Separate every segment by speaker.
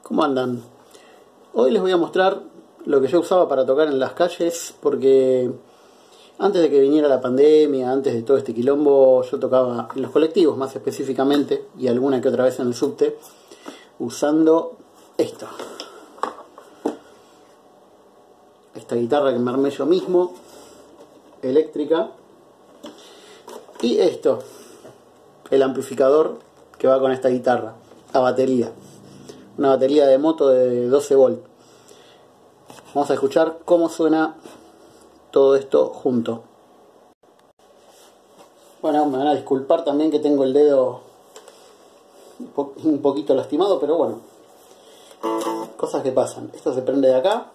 Speaker 1: ¿Cómo andan? Hoy les voy a mostrar lo que yo usaba para tocar en las calles, porque antes de que viniera la pandemia, antes de todo este quilombo, yo tocaba en los colectivos más específicamente, y alguna que otra vez en el subte, usando esto. Esta guitarra que me armé yo mismo, eléctrica, y esto, el amplificador que va con esta guitarra, a batería. Una batería de moto de 12 volt. Vamos a escuchar cómo suena todo esto junto. Bueno, me van a disculpar también que tengo el dedo un poquito lastimado, pero bueno, cosas que pasan. Esto se prende de acá.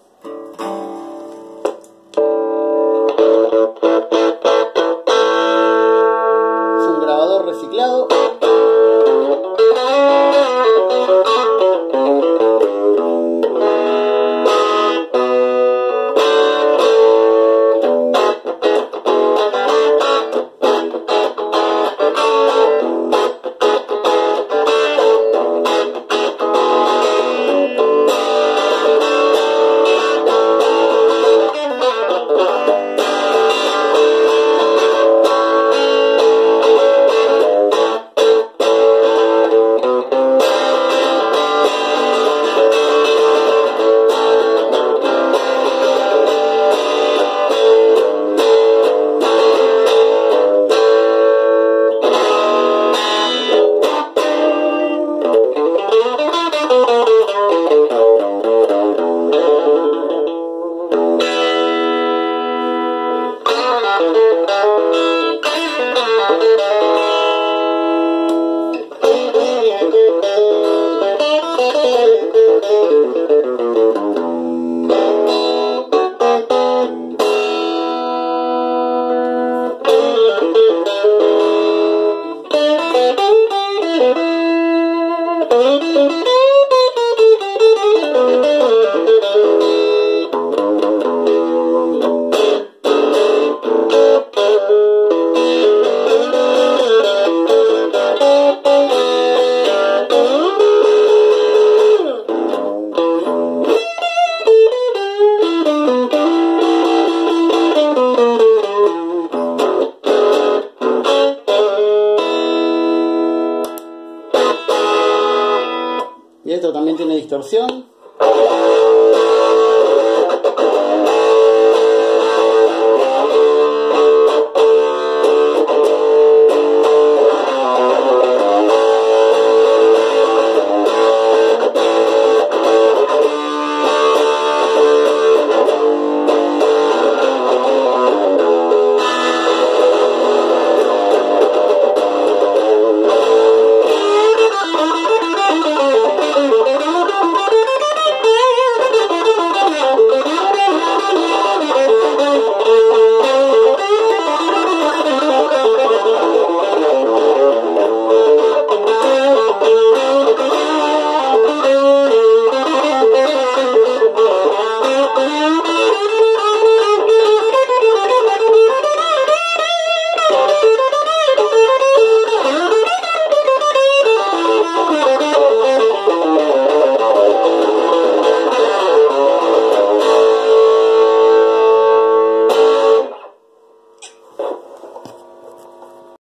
Speaker 1: Es un grabador reciclado. Y esto también tiene distorsión.